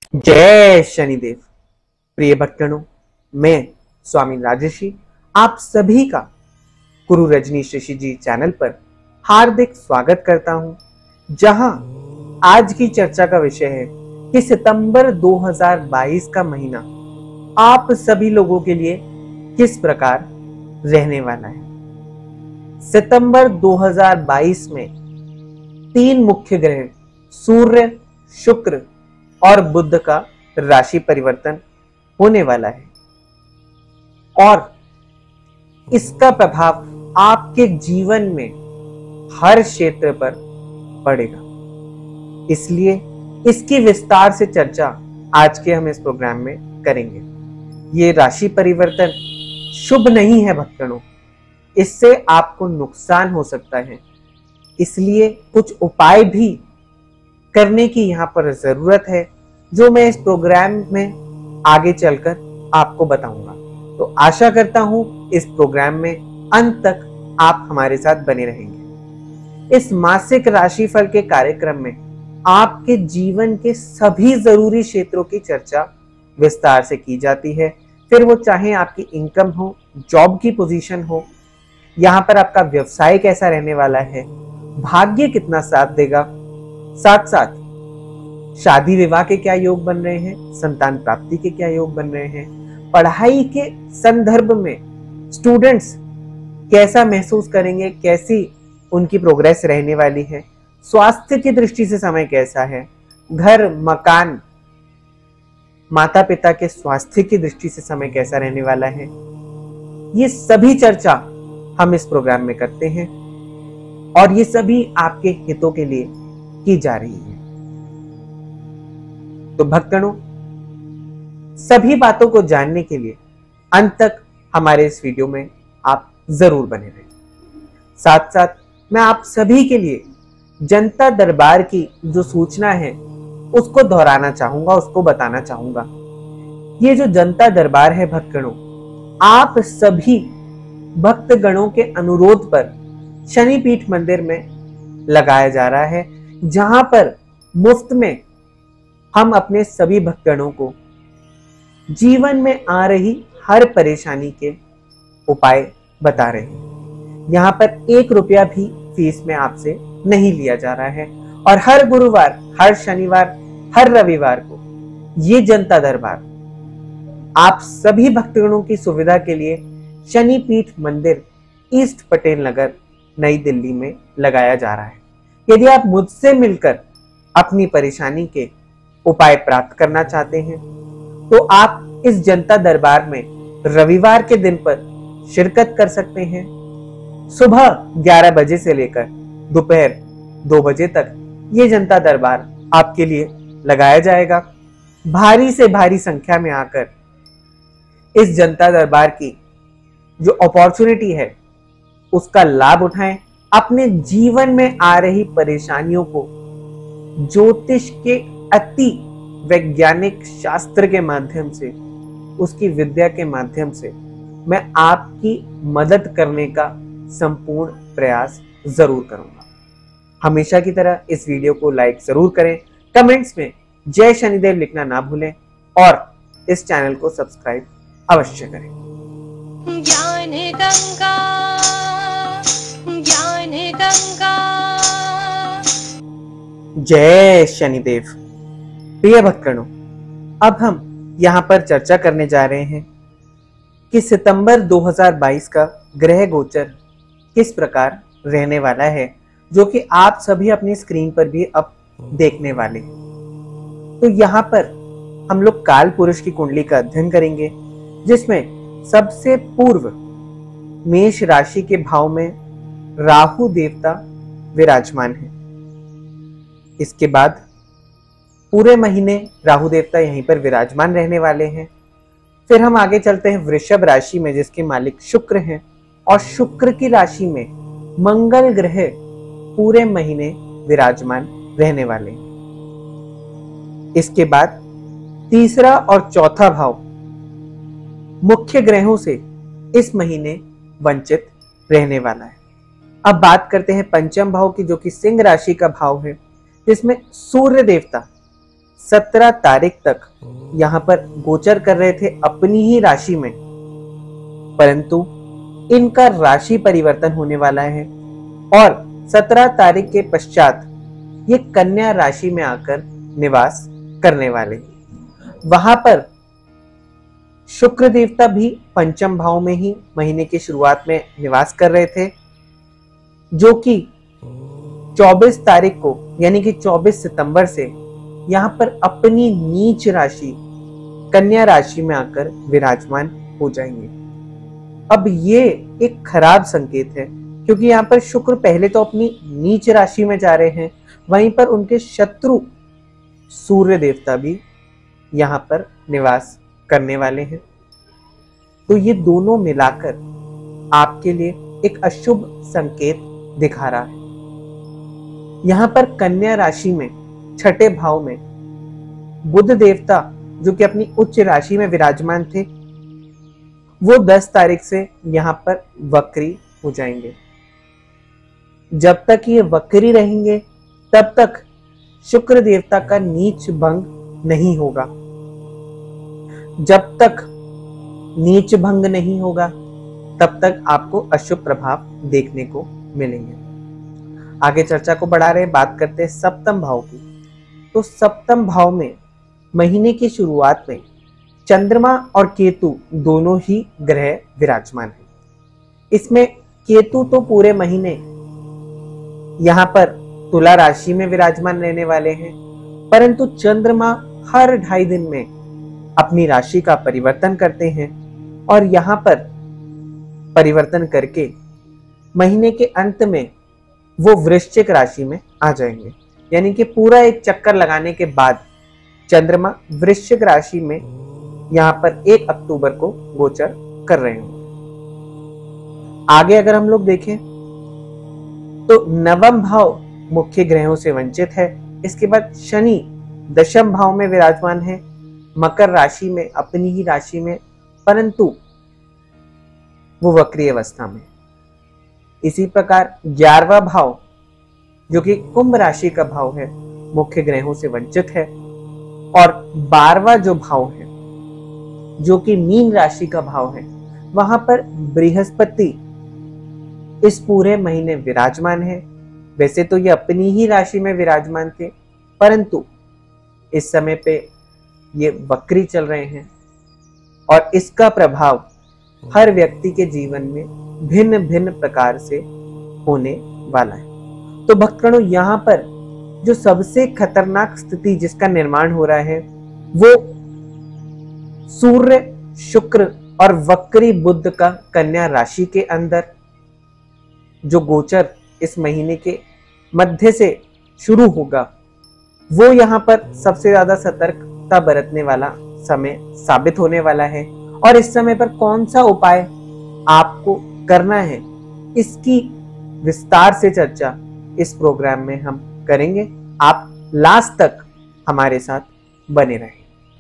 जय शनिदेव। प्रिय भक्तगणों, मैं स्वामी राजर्षि आप सभी का गुरु रजनीश ऋषि जी चैनल पर हार्दिक स्वागत करता हूं, जहां आज की चर्चा का विषय है कि सितंबर 2022 का महीना आप सभी लोगों के लिए किस प्रकार रहने वाला है। सितंबर 2022 में तीन मुख्य ग्रह सूर्य, शुक्र और बुध का राशि परिवर्तन होने वाला है और इसका प्रभाव आपके जीवन में हर क्षेत्र पर पड़ेगा। इसलिए इसकी विस्तार से चर्चा आज के हम इस प्रोग्राम में करेंगे। ये राशि परिवर्तन शुभ नहीं है भक्तगणों, इससे आपको नुकसान हो सकता है, इसलिए कुछ उपाय भी करने की यहाँ पर जरूरत है, जो मैं इस प्रोग्राम में आगे चलकर आपको बताऊंगा। तो आशा करता हूं इस प्रोग्राम में अंत तक आप हमारे साथ बने रहेंगे। इस मासिक राशिफल के कार्यक्रम में आपके जीवन के सभी जरूरी क्षेत्रों की चर्चा विस्तार से की जाती है, फिर वो चाहे आपकी इनकम हो, जॉब की पोजीशन हो, यहाँ पर आपका व्यवसाय कैसा रहने वाला है, भाग्य कितना साथ देगा, साथ साथ शादी विवाह के क्या योग बन रहे हैं, संतान प्राप्ति के क्या योग बन रहे हैं, पढ़ाई के संदर्भ में स्टूडेंट्स कैसा महसूस करेंगे, कैसी उनकी प्रोग्रेस रहने वाली है, स्वास्थ्य की दृष्टि से समय कैसा है, घर मकान माता पिता के स्वास्थ्य की दृष्टि से समय कैसा रहने वाला है, ये सभी चर्चा हम इस प्रोग्राम में करते हैं और ये सभी आपके हितों के लिए की जा रही है। तो भक्तगणों, सभी बातों को जानने के लिए अंत तक हमारे इस वीडियो में आप जरूर बने रहें। साथ साथ मैं आप सभी के लिए जनता दरबार की जो सूचना है उसको दोहराना चाहूंगा, उसको बताना चाहूंगा। ये जो जनता दरबार है भक्तगणों, आप सभी भक्तगणों के अनुरोध पर शनिपीठ मंदिर में लगाया जा रहा है, जहां पर मुफ्त में हम अपने सभी भक्तगणों को जीवन में आ रही हर परेशानी के उपाय बता रहे हैं। यहाँ पर 1 रुपया भी फीस में आपसे नहीं लिया जा रहा है और हर गुरुवार, हर शनिवार, हर रविवार को ये जनता दरबार आप सभी भक्तगणों की सुविधा के लिए शनिपीठ मंदिर, ईस्ट पटेल नगर, नई दिल्ली में लगाया जा रहा है। यदि आप मुझसे मिलकर अपनी परेशानी के उपाय प्राप्त करना चाहते हैं तो आप इस जनता दरबार में रविवार के दिन पर शिरकत कर सकते हैं। सुबह 11 बजे से लेकर दोपहर 2 बजे तक ये जनता दरबार आपके लिए लगाया जाएगा। भारी से भारी संख्या में आकर इस जनता दरबार की जो अपॉर्चुनिटी है उसका लाभ उठाएं। अपने जीवन में आ रही परेशानियों को ज्योतिष के अति वैज्ञानिक शास्त्र के माध्यम से, उसकी विद्या के माध्यम से मैं आपकी मदद करने का संपूर्ण प्रयास जरूर करूंगा। हमेशा की तरह इस वीडियो को लाइक जरूर करें, कमेंट्स में जय शनिदेव लिखना ना भूलें और इस चैनल को सब्सक्राइब अवश्य करें। ज्ञान गंगा, ज्ञान गंगा। जय शनिदेव। प्रिय भक्तगणों, अब हम यहाँ पर चर्चा करने जा रहे हैं कि सितंबर 2022 का ग्रह गोचर किस प्रकार रहने वाला है, जो कि आप सभी अपनी स्क्रीन पर भी अब देखने वाले हैं। तो यहाँ पर हम लोग काल पुरुष की कुंडली का अध्ययन करेंगे, जिसमें सबसे पूर्व मेष राशि के भाव में राहु देवता विराजमान है। इसके बाद पूरे महीने राहु देवता यहीं पर विराजमान रहने वाले हैं। फिर हम आगे चलते हैं वृषभ राशि में, जिसके मालिक शुक्र हैं और शुक्र की राशि में मंगल ग्रह पूरे महीने विराजमान रहने वाले हैं। इसके बाद तीसरा और चौथा भाव मुख्य ग्रहों से इस महीने वंचित रहने वाला है। अब बात करते हैं पंचम भाव की, जो कि सिंह राशि का भाव है, जिसमें सूर्य देवता 17 तारीख तक यहाँ पर गोचर कर रहे थे अपनी ही राशि में, परंतु इनका राशि परिवर्तन होने वाला है और 17 तारीख के पश्चात ये कन्या राशि में आकर निवास करने वाले हैं। वहां पर शुक्र देवता भी पंचम भाव में ही महीने की शुरुआत में निवास कर रहे थे, जो कि 24 तारीख को यानी कि 24 सितंबर से यहाँ पर अपनी नीच राशि कन्या राशि में आकर विराजमान हो जाएंगे। अब ये एक खराब संकेत है, क्योंकि यहाँ पर शुक्र पहले तो अपनी नीच राशि में जा रहे हैं, वहीं पर उनके शत्रु सूर्य देवता भी यहाँ पर निवास करने वाले हैं। तो ये दोनों मिलाकर आपके लिए एक अशुभ संकेत दिखा रहा है। यहाँ पर कन्या राशि में छठे भाव में बुध देवता जो कि अपनी उच्च राशि में विराजमान थे, वो 10 तारीख से यहाँ पर वक्री हो जाएंगे। जब तक ये वक्री रहेंगे तब तक शुक्र देवता का नीच भंग नहीं होगा। जब तक नीच भंग नहीं होगा तब तक आपको अशुभ प्रभाव देखने को मिलेंगे। आगे चर्चा को बढ़ा रहे, बात करते हैं सप्तम भाव की। तो सप्तम भाव में महीने की शुरुआत में चंद्रमा और केतु दोनों ही ग्रह विराजमान हैं। इसमें केतु तो पूरे महीने यहाँ पर तुला राशि में विराजमान रहने वाले हैं, परंतु चंद्रमा हर 2.5 दिन में अपनी राशि का परिवर्तन करते हैं और यहाँ पर परिवर्तन करके महीने के अंत में वो वृश्चिक राशि में आ जाएंगे। यानी कि पूरा एक चक्कर लगाने के बाद चंद्रमा वृश्चिक राशि में यहाँ पर 1 अक्टूबर को गोचर कर रहे हैं। आगे अगर हम लोग देखें तो नवम भाव मुख्य ग्रहों से वंचित है। इसके बाद शनि दशम भाव में विराजमान है, मकर राशि में, अपनी ही राशि में, परंतु वो वक्री अवस्था में। इसी प्रकार 11वां भाव जो कि कुंभ राशि का भाव है, मुख्य ग्रहों से वंचित है। और 12वां जो भाव है जो कि मीन राशि का भाव है, वहां पर बृहस्पति इस पूरे महीने विराजमान है। वैसे तो ये अपनी ही राशि में विराजमान थे, परंतु इस समय पे ये वक्री चल रहे हैं और इसका प्रभाव हर व्यक्ति के जीवन में भिन्न भिन्न प्रकार से होने वाला है। तो भक्तगणों, यहाँ पर जो सबसे खतरनाक स्थिति जिसका निर्माण हो रहा है वो सूर्य, शुक्र और वक्री बुध का कन्या राशि के अंदर जो गोचर इस महीने के मध्य से शुरू होगा, वो यहाँ पर सबसे ज्यादा सतर्कता बरतने वाला समय साबित होने वाला है। और इस समय पर कौन सा उपाय आपको करना है, इसकी विस्तार से चर्चा इस प्रोग्राम में हम करेंगे। आप लास्ट तक हमारे साथ बने रहें।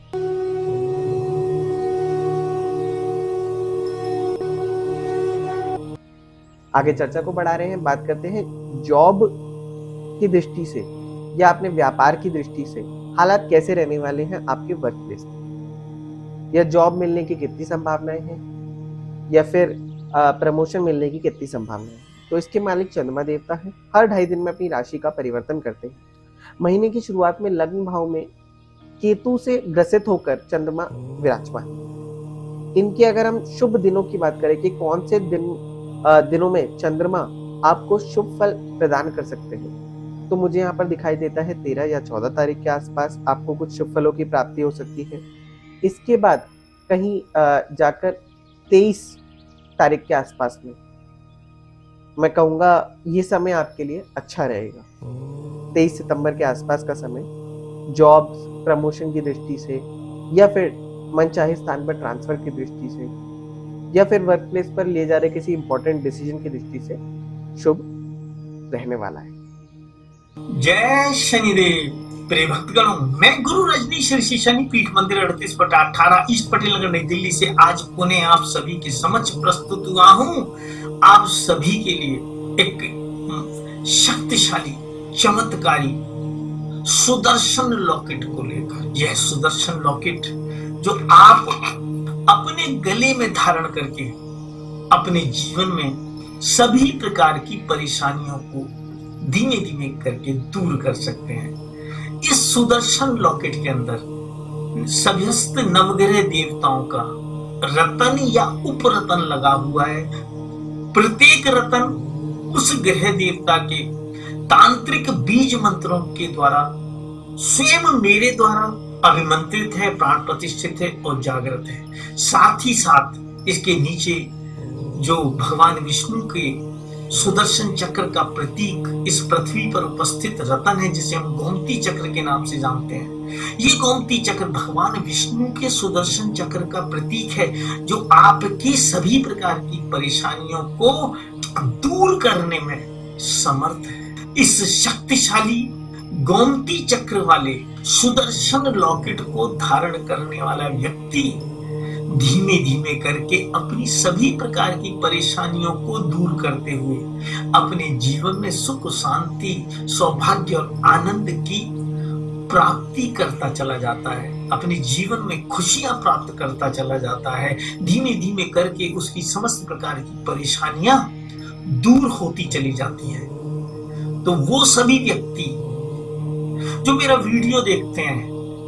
आगे चर्चा को बढ़ा रहे हैं, बात करते हैं जॉब की दृष्टि से या अपने व्यापार की दृष्टि से हालात कैसे रहने वाले हैं आपके वर्क प्लेस में, या जॉब मिलने की कितनी संभावनाएं हैं, या फिर प्रमोशन मिलने की कितनी संभावनाएं हैं। तो इसके मालिक चंद्रमा देवता हैं, हर 2.5 दिन में अपनी राशि का परिवर्तन करते हैं। महीने की शुरुआत में लग्न भाव में केतु से ग्रसित होकर चंद्रमा विराजमान। इनके अगर हम शुभ दिनों की बात करें कि कौन से दिनों में चंद्रमा आपको शुभ फल प्रदान कर सकते हैं, तो मुझे यहाँ पर दिखाई देता है 13 या 14 तारीख के आसपास आपको कुछ शुभ फलों की प्राप्ति हो सकती है। इसके बाद कहीं जाकर 23 तारीख के आसपास में मैं कहूँगा ये समय आपके लिए अच्छा रहेगा। 23 सितंबर के आसपास का समय जॉब प्रमोशन की दृष्टि से, या फिर मनचाहे स्थान पर ट्रांसफर की दृष्टि से, या फिर वर्क प्लेस पर लिए जा रहे किसी इंपॉर्टेंट डिसीजन की दृष्टि से शुभ रहने वाला है। जय शनिदेव। प्रिय भक्तगणों, मैं गुरु रजनीश ऋषि शनि पीठ मंदिर 38 बटा 18 ईस्ट पटेल नगर नई दिल्ली से आज पुनः आप सभी के समक्ष प्रस्तुत हुआ हूँ। आप सभी के लिए एक शक्तिशाली, चमत्कारी सुदर्शन लॉकेट को लेकर। यह सुदर्शन लॉकेट जो आप अपने गले में धारण करके अपने जीवन में सभी प्रकार की परेशानियों को धीमे धीमे करके दूर कर सकते हैं। इस सुदर्शन लॉकेट के अंदर सभ्यस्त नवग्रह देवताओं का रतन या उपरतन लगा हुआ है। प्रत्येक रतन उस ग्रह देवता के तांत्रिक बीज मंत्रों के द्वारा स्वयं मेरे द्वारा अभिमंत्रित है, प्राण प्रतिष्ठित है और जागृत है। साथ ही साथ इसके नीचे जो भगवान विष्णु के सुदर्शन चक्र का प्रतीक इस पृथ्वी पर उपस्थित रतन है, जिसे हम गोमती चक्र के नाम से जानते हैं। ये गोमती चक्र भगवान विष्णु के सुदर्शन चक्र का प्रतीक है, जो आपकी सभी प्रकार की परेशानियों को दूर करने में समर्थ है। इस शक्तिशाली गोमती चक्र वाले सुदर्शन लॉकेट को धारण करने वाला व्यक्ति धीमे धीमे करके अपनी सभी प्रकार की परेशानियों को दूर करते हुए अपने जीवन में सुख, शांति, सौभाग्य और आनंद की प्राप्ति करता चला जाता है। अपने जीवन में खुशियां प्राप्त करता चला जाता है। धीमे धीमे करके उसकी समस्त प्रकार की परेशानियां दूर होती चली जाती हैं। तो वो सभी व्यक्ति जो मेरा वीडियो देखते हैं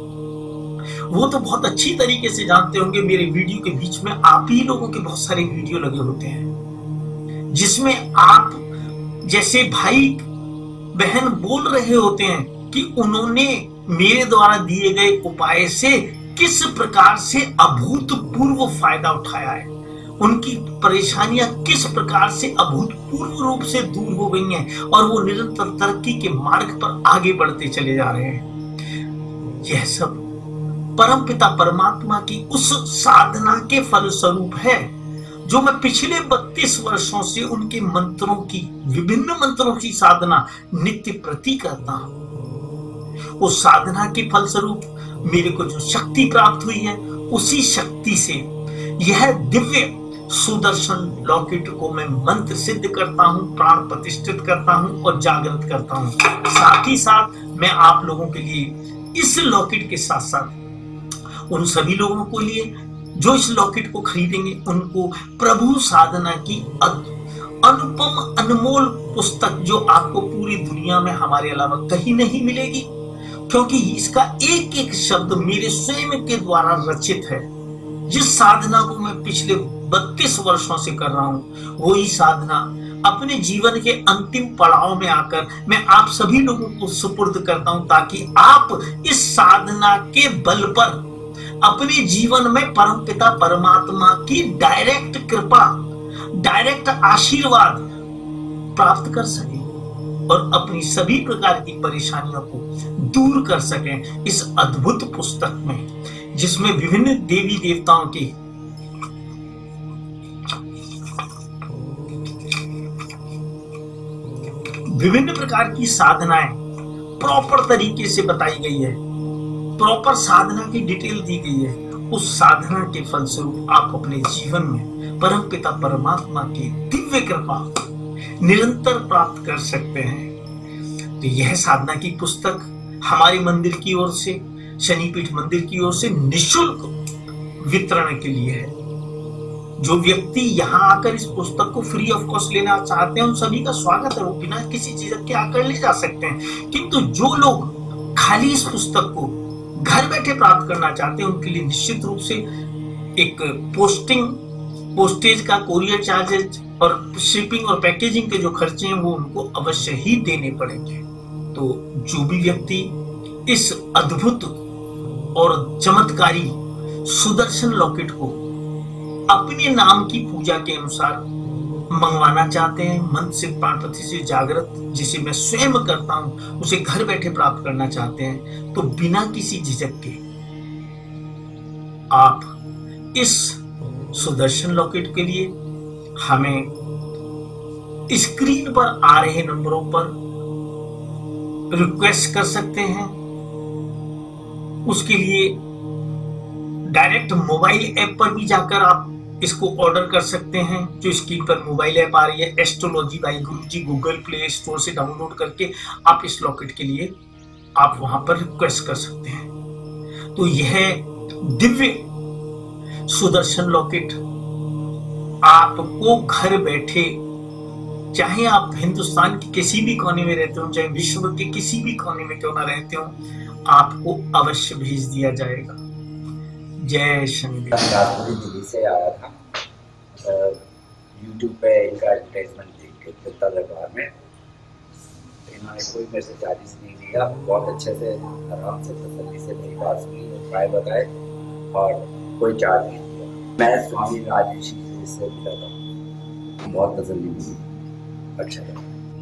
वो तो बहुत अच्छी तरीके से जानते होंगे, मेरे वीडियो के बीच में आप ही लोगों के बहुत सारे वीडियो लगे होते हैं जिसमें आप जैसे भाई बहन बोल रहे होते हैं कि उन्होंने मेरे द्वारा दिए गए उपाय से किस प्रकार से अभूतपूर्व फायदा उठाया है, उनकी परेशानियां किस प्रकार से अभूतपूर्व रूप से दूर हो गई हैं और वो निरंतर तरक्की के मार्ग पर आगे बढ़ते चले जा रहे हैं। यह सब परमपिता परमात्मा की उस साधना के फल स्वरूप है जो मैं पिछले 32 वर्षों से उनके मंत्रों की, विभिन्न मंत्रों की साधना नित्य प्रति करता हूं। उस साधना के फल स्वरूप मेरे को जो शक्ति प्राप्त हुई है, उसी शक्ति से यह दिव्य सुदर्शन लॉकेट को मैं मंत्र सिद्ध करता हूं, प्राण प्रतिष्ठित करता हूं और जागृत करता हूं। साथ ही साथ मैं आप लोगों के लिए इस लॉकेट के साथ साथ उन सभी लोगों को लिए जो इस लॉकेट को खरीदेंगे उनको प्रभु साधना की अनुपम अनमोल पुस्तक, जो आपको पूरी दुनिया में हमारे अलावा कहीं नहीं मिलेगी, क्योंकि इसका एक एक शब्द मेरे स्वयं के द्वारा रचित है। जिस साधना को मैं पिछले 32 वर्षों से कर रहा हूं, वही साधना अपने जीवन के अंतिम पड़ाव में आकर मैं आप सभी लोगों को सुपुर्द करता हूं, ताकि आप इस साधना के बल पर अपने जीवन में परमपिता परमात्मा की डायरेक्ट कृपा, डायरेक्ट आशीर्वाद प्राप्त कर सकें और अपनी सभी प्रकार की परेशानियों को दूर कर सकें इस अद्भुत पुस्तक में, जिसमें विभिन्न देवी देवताओं की विभिन्न प्रकार की साधनाएं प्रॉपर तरीके से बताई गई है, प्रॉपर साधना की डिटेल दी गई है। उस साधना के फलस्वरूप आप अपने जीवन में परमपिता परमात्मा की दिव्य कृपा निरंतर प्राप्त कर सकते हैं। तो यह साधना की पुस्तक हमारे मंदिर की ओर से, शनिपीठ मंदिर की ओर से निःशुल्क वितरण के लिए है। जो व्यक्ति यहाँ आकर इस पुस्तक को फ्री ऑफ कॉस्ट लेना चाहते हैं, उन सभी का स्वागत है, वो बिना किसी झिझक के आकर ले जा सकते हैं। किंतु जो लोग खाली इस पुस्तक को घर बैठे प्राप्त करना चाहते हैं, उनके लिए निश्चित रूप से एक पोस्टेज का, कोरियर चार्जेज और शिपिंग और पैकेजिंग के जो खर्चे हैं वो उनको अवश्य ही देने पड़ेंगे। तो जो भी व्यक्ति इस अद्भुत और चमत्कारी सुदर्शन लॉकेट को अपने नाम की पूजा के अनुसार मंगवाना चाहते हैं, मंत्र से, प्राण प्रतिष्ठित, जागृत, जिसे मैं स्वयं करता हूं, उसे घर बैठे प्राप्त करना चाहते हैं, तो बिना किसी झिझक के आप इस सुदर्शन लॉकेट के लिए हमें स्क्रीन पर आ रहे नंबरों पर रिक्वेस्ट कर सकते हैं। उसके लिए डायरेक्ट मोबाइल ऐप पर भी जाकर आप इसको ऑर्डर कर सकते हैं। जो स्क्रीन पर मोबाइल ऐप आ रही है, astrology by Guruji, Google play store से डाउनलोड करके आप इस लॉकेट के लिए आप वहां पर रिक्वेस्ट कर सकते हैं। तो यह दिव्य सुदर्शन लॉकेट आपको घर बैठे, चाहे आप हिंदुस्तान के किसी भी कोने में रहते हो, चाहे विश्व के किसी भी कोने में क्यों ना रहते हो, आपको अवश्य भेज दिया जाएगा। जय शनिदेव। राजपुरी दिल्ली से आया था, यूट्यूब पे इनका एडवर्टाइजमेंट देख के जनता दरबार में। इन्होंने कोई मेरे से चार्जेस नहीं लिया, बहुत अच्छे से आराम से तसल्ली से मेरी बात सुनी, उपाय बताए और कोई चार्ज नहीं दिया। मैं स्वामी राजेशी से मिला था, बहुत तसल्ली मिली, अच्छा लगा।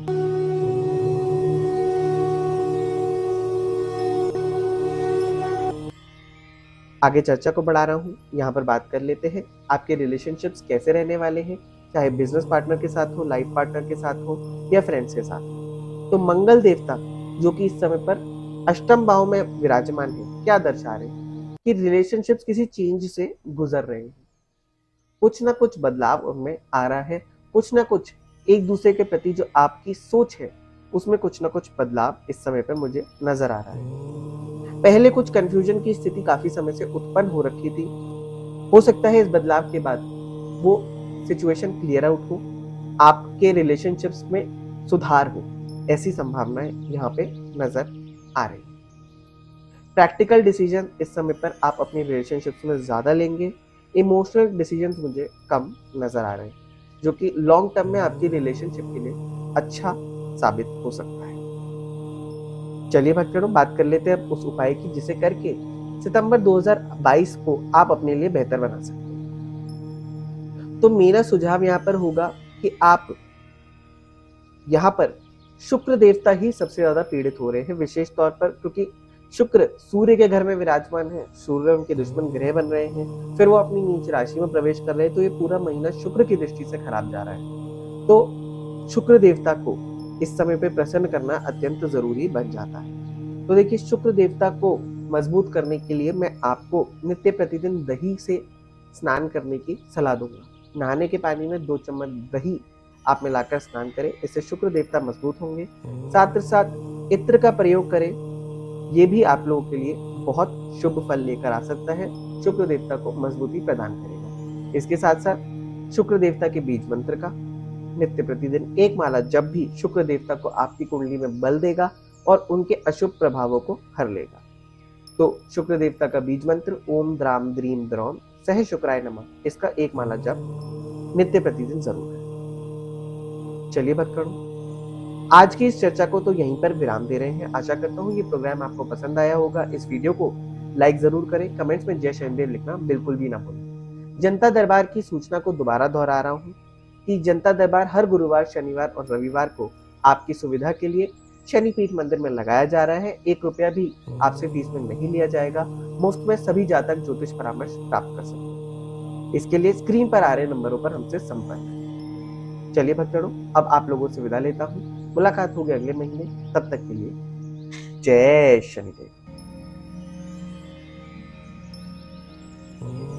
आगे चर्चा को बढ़ा रहा हूँ, यहाँ पर बात कर लेते हैं आपके रिलेशनशिप्स कैसे रहने वाले हैं, चाहे बिजनेस पार्टनर के साथ हो, लाइफ पार्टनर के साथ हो या फ्रेंड्स के साथ हो। तो मंगल देवता जो कि इस समय पर अष्टम भाव में विराजमान है, क्या दर्शा रहे हैं कि रिलेशनशिप्स किसी चेंज से गुजर रहे हैं, कुछ ना कुछ बदलाव उनमें आ रहा है, कुछ ना कुछ एक दूसरे के प्रति जो आपकी सोच है उसमें कुछ ना कुछ बदलाव इस समय पर मुझे नजर आ रहा है। पहले कुछ कंफ्यूजन की स्थिति काफी समय से उत्पन्न हो रखी थी, हो सकता है इस बदलाव के बाद वो सिचुएशन क्लियर आउट हो, आपके रिलेशनशिप्स में सुधार हो, ऐसी संभावनाएं यहाँ पे नजर आ रही। प्रैक्टिकल डिसीजन इस समय पर आप अपनी रिलेशनशिप्स में ज्यादा लेंगे, इमोशनल डिसीजंस मुझे कम नजर आ रहे हैं, जो कि लॉन्ग टर्म में आपकी रिलेशनशिप के लिए अच्छा साबित हो सकता है। चलिए भक्तों, बात कर लेते हैं अब उस उपाय की जिसे करके सितंबर 2022 को आप अपने लिए बेहतर बना सकते हैं। तो मेरा सुझाव यहाँ पर होगा कि आप यहाँ पर शुक्र देवता ही सबसे ज्यादा पीड़ित हो रहे हैं, विशेष तौर पर क्योंकि शुक्र सूर्य के घर में विराजमान है, सूर्य उनके दुश्मन ग्रह बन रहे हैं, फिर वो अपनी नीच राशि में प्रवेश कर रहे हैं, तो ये पूरा महीना शुक्र की दृष्टि से खराब जा रहा है। तो शुक्र देवता को इस समय पे प्रसन्न करना अत्यंत जरूरी बन जाता है। तो देखिए, शुक्र देवता को मजबूत करने के लिए मैं आपको नित्य प्रतिदिन दही से स्नान करने की सलाह दूंगा। नहाने के पानी में 2 चम्मच दही आप मिलाकर स्नान करें, इससे शुक्र देवता मजबूत होंगे। साथ ही साथ इत्र का प्रयोग करें, ये भी आप लोगों के लिए बहुत शुभ फल लेकर आ सकता है, शुक्र देवता को मजबूती प्रदान करेगा। इसके साथ साथ शुक्र देवता के बीज मंत्र का नित्य प्रतिदिन 1 माला जब भी शुक्र देवता को आपकी कुंडली में बल देगा और उनके अशुभ प्रभावों को हर लेगा। तो शुक्र देवता का बीज मंत्र ओम द्राम द्रीम द्रौम सह शुक्राय नमः, इसका 1 माला जब नित्य प्रतिदिन जरूर है। चलिए भक्तों, आज की इस चर्चा को तो यहीं पर विराम दे रहे हैं। आशा करता हूँ ये प्रोग्राम आपको पसंद आया होगा। इस वीडियो को लाइक जरूर करें, कमेंट्स में जय शनिदेव लिखना बिल्कुल भी ना भूलें। जनता दरबार की सूचना को दोबारा दोहरा रहा हूँ कि जनता दरबार हर गुरुवार, शनिवार और रविवार को आपकी सुविधा के लिए शनिपीठ मंदिर में लगाया जा रहा है। 1 रुपया भी आपसे फीस में नहीं लिया जाएगा, मुफ्त में सभी जातक ज्योतिष परामर्श प्राप्त कर सकते हैं। इसके लिए स्क्रीन पर आ रहे नंबरों पर हमसे संपर्क करें। चलिए भक्तों, अब आप लोगों से विदा लेता हूँ। मुलाकात होगी अगले महीने, तब तक के लिए जय शनिदेव।